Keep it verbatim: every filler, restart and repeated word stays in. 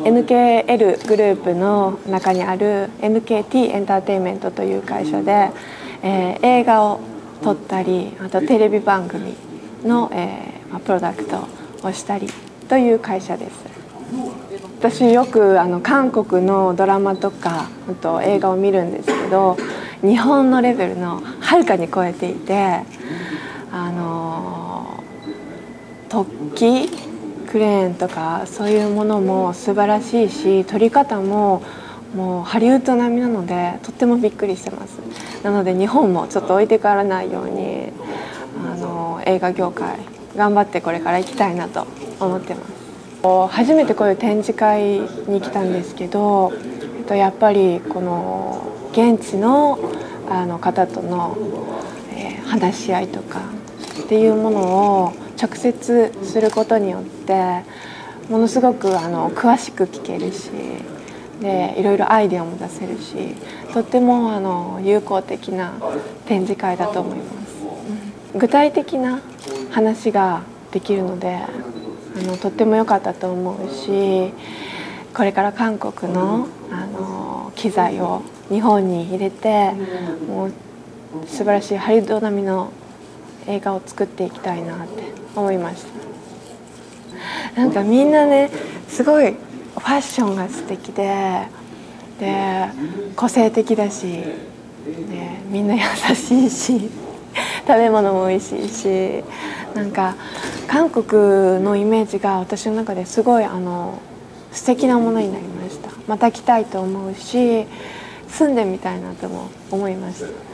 エヌケーエル グループの中にある エヌケーティー エンターテインメントという会社で、えー、映画を撮ったり、あとテレビ番組の、えーまあ、プロダクトをしたりという会社です。私よくあの韓国のドラマとかあと映画を見るんですけど、日本のレベルのはるかに超えていて、あの突起クレーンとかそういうものも素晴らしいし、撮り方ももうハリウッド並みなのでとってもびっくりしてます。なので日本もちょっと置いてからないようにあの映画業界頑張ってこれから行きたいなと思ってます。初めてこういう展示会に来たんですけど、やっぱりこの現地のあの方との、えー、話し合いとかっていうものを直接することによってものすごくあの詳しく聞けるし、でいろいろアイデアも出せるし、とってもあの有効的な展示会だと思います。具体的な話ができるのであのとっても良かったと思うし、これから韓国のあの機材を日本に入れてもう素晴らしいハリウッド並みの映画を作っていきたいなって思いました。なんかみんなねすごいファッションが素敵でで個性的だし、でみんな優しいし食べ物も美味しいし、なんか韓国のイメージが私の中ですごいあの素敵なものになりました。また来たいと思うし、住んでみたいなとも思いました。